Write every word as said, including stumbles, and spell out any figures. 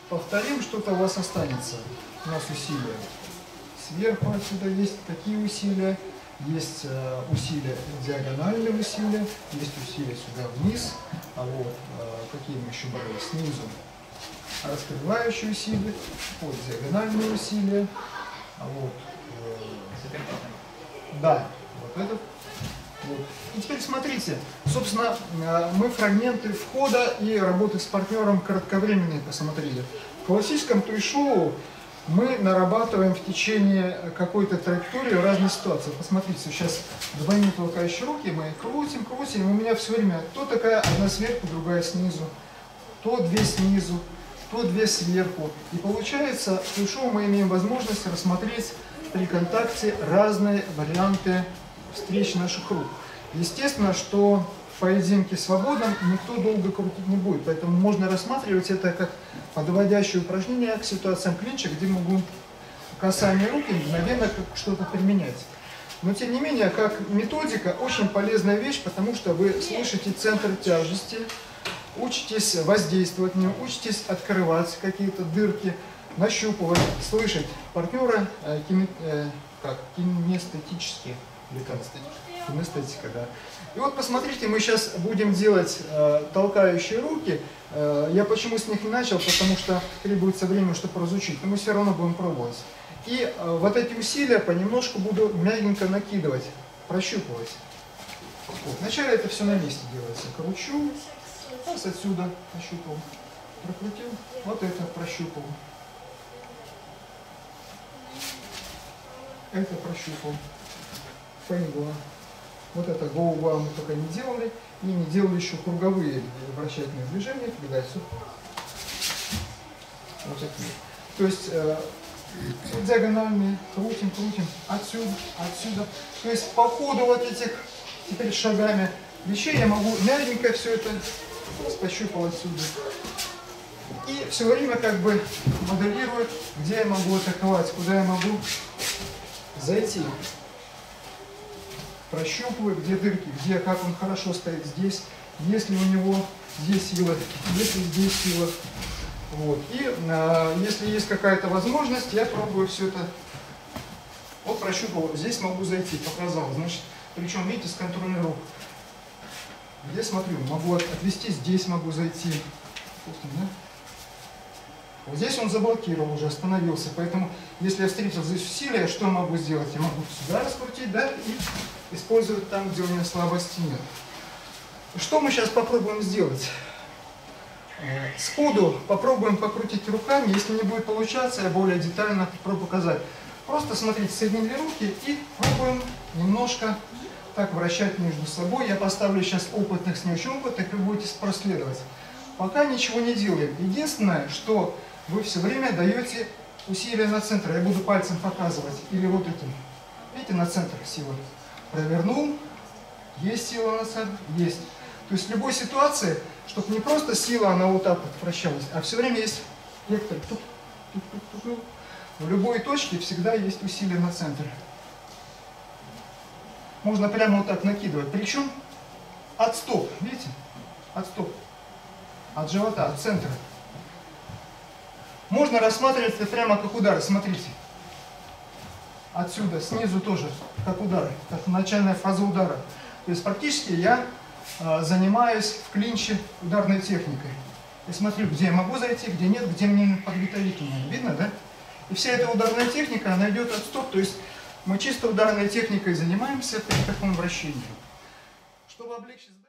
повторим, что-то у вас останется. У нас усилия. Сверху отсюда есть такие усилия. Есть э, усилия, диагональные усилия, есть усилия сюда вниз, а вот э, какие мы еще брали снизу, раскрывающие усилия, вот диагональные усилия, а вот э, да, вот этот. Вот. И теперь смотрите, собственно, э, мы фрагменты входа и работы с партнером кратковременные посмотрели. В классическом туй-шоу мы нарабатываем в течение какой-то траектории разные ситуации. Посмотрите, сейчас двойные толкающие руки, мы крутим, крутим, и у меня все время то такая одна сверху, другая снизу, то две снизу, то две сверху. И получается, в туй-шоу мы имеем возможность рассмотреть при контакте разные варианты встреч наших рук. Естественно, что в поединке свободном никто долго крутить не будет, поэтому можно рассматривать это как подводящее упражнение к ситуациям клинча, где могу касание руки мгновенно что-то применять. Но тем не менее, как методика, очень полезная вещь, потому что вы слышите центр тяжести, учитесь воздействовать на него, учитесь открывать какие-то дырки, нащупывать, слышать партнера э, кине, э, как, кинестетически, или кинестетика, да. И вот посмотрите, мы сейчас будем делать э, толкающие руки. Э, я почему с них не начал, потому что требуется время, чтобы разучить, но мы все равно будем пробовать. И э, вот эти усилия понемножку буду мягенько накидывать, прощупывать. Вот. Вначале это все на месте делается. Кручу, раз отсюда прощупал, прокрутил, вот это прощупал. Это прощупал. Фейнгла. Вот это гоу-ва мы только не делали. И не делали еще круговые вращательные движения. Когда все. Вот такие. То есть э, диагональные. Крутим, крутим. Отсюда, отсюда. То есть по ходу вот этих теперь шагами вещей я могу мягенько все это пощупал отсюда. И все время как бы моделирую, где я могу атаковать, куда я могу зайти. Прощупываю, где дырки, где, как он хорошо стоит здесь, есть ли у него здесь сила, есть ли здесь сила. Вот. И э, если есть какая-то возможность, я пробую все это. Вот прощупал, здесь могу зайти, показал. Значит, причем, видите, с контрольной рук. Где смотрю, могу отвести, здесь могу зайти. Да? Вот здесь он заблокировал уже, остановился. Поэтому, если я встретил здесь усилие, что я могу сделать? Я могу сюда раскрутить, да, и использовать там, где у меня слабости нет. Что мы сейчас попробуем сделать? Сходу попробуем покрутить руками. Если не будет получаться, я более детально попробую показать. Просто смотрите, соединили руки и пробуем немножко так вращать между собой. Я поставлю сейчас опытных с не очень опытных, вы будете проследовать. Пока ничего не делаем. Единственное, что вы все время даете усилия на центр. Я буду пальцем показывать. Или вот этим. Видите, на центр сила. Провернул. Есть сила на центр? Есть. То есть в любой ситуации, чтобы не просто сила, она вот так вот вращалась, а все время есть вектор. Тук, тук, тук, тук. В любой точке всегда есть усилие на центр. Можно прямо вот так накидывать. Причем от стоп. Видите? От стоп. От живота, от центра. Можно рассматривать это прямо как удары. Смотрите. Отсюда, снизу тоже, как удары, как начальная фаза удара. То есть практически я э, занимаюсь в клинче ударной техникой. Я смотрю, где я могу зайти, где нет, где мне подготовить надо. Видно, да? И вся эта ударная техника, она идет от стоп. То есть мы чисто ударной техникой занимаемся при таком вращении. Чтобы облегчить...